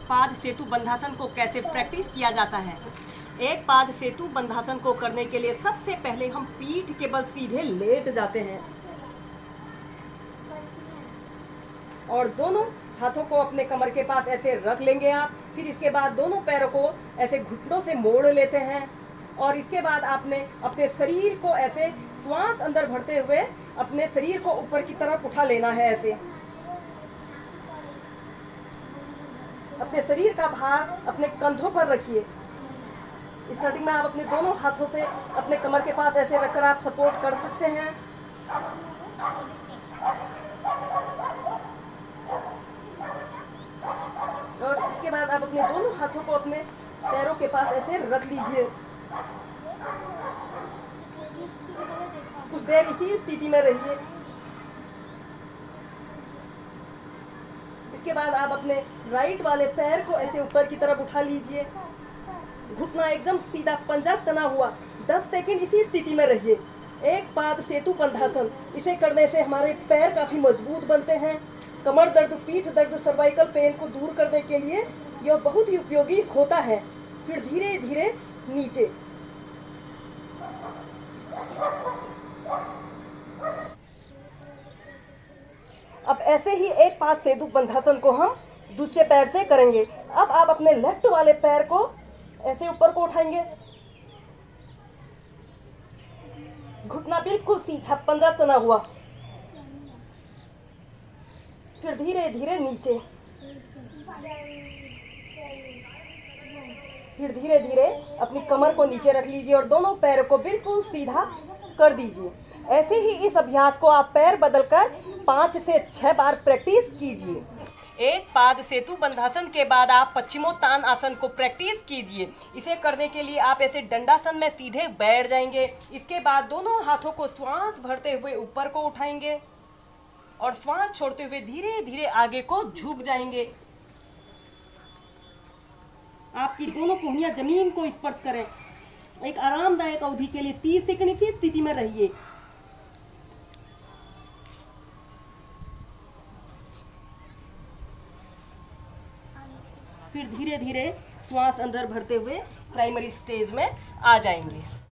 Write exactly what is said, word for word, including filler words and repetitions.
पाद सेतु बंधासन को कैसे प्रैक्टिस किया जाता है। एक पाद सेतु बंधासन को करने के लिए सबसे पहले हम पीठ के बल सीधे लेट जाते हैं और दोनों हाथों को अपने कमर के पास ऐसे रख लेंगे आप। फिर इसके बाद दोनों पैरों को ऐसे घुटनों से मोड़ लेते हैं और इसके बाद आपने अपने शरीर को ऐसे श्वास अंदर भरते हुए अपने शरीर को ऊपर की तरफ उठा लेना है। ऐसे अपने शरीर का भार अपने कंधों पर रखिए। स्टार्टिंग में आप अपने दोनों हाथों से अपने कमर के पास ऐसे रखकर आप सपोर्ट कर सकते हैं। और इसके बाद आप अपने दोनों हाथों को अपने पैरों के पास ऐसे रख लीजिए। कुछ देर इसी स्थिति में रहिए। इसके बाद आप अपने राइट वाले पैर को ऐसे ऊपर की तरफ उठा लीजिए। घुटना एकदम सीधा, पंजा तना हुआ। दस सेकंड इसी स्थिति में रहिए। एक पाद सेतु बंधासन, इसे करने से हमारे पैर काफी मजबूत बनते हैं। कमर दर्द, पीठ दर्द, सर्वाइकल पेन को दूर करने के लिए यह बहुत ही उपयोगी होता है। फिर धीरे धीरे नीचे। अब ऐसे ही एक पाद सेतु बंधासन को हम दूसरे पैर से करेंगे। अब आप अपने लेफ्ट वाले पैर को ऐसे ऊपर को उठाएंगे। घुटना बिल्कुल सीधा, पंजा तना हुआ। फिर धीरे धीरे नीचे। फिर धीरे धीरे अपनी कमर को नीचे रख लीजिए और दोनों पैरों को बिल्कुल सीधा कर दीजिए। ऐसे ही इस अभ्यास को आप पैर बदलकर पाँच से छह बार प्रैक्टिस कीजिए। एक पाद सेतु बंधासन के बाद आप पश्चिमोत्तान आसन को प्रैक्टिस कीजिए। इसे करने के लिए आप ऐसे दंडासन में सीधे बैठ जाएंगे। इसके बाद दोनों हाथों को श्वास भरते हुए ऊपर को उठाएंगे और श्वास छोड़ते हुए धीरे धीरे आगे को झुक जाएंगे। आपकी दोनों कोहनियां जमीन को स्पर्श करें। एक आरामदायक अवधि के लिए तीस सेकंड इसी स्थिति में रहिए। फिर धीरे धीरे श्वास अंदर भरते हुए प्राइमरी स्टेज में आ जाएंगे।